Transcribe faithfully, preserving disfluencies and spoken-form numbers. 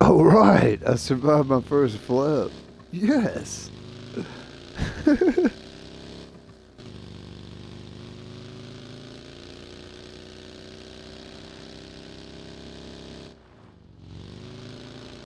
Oh, right. I survived my first flip. Yes.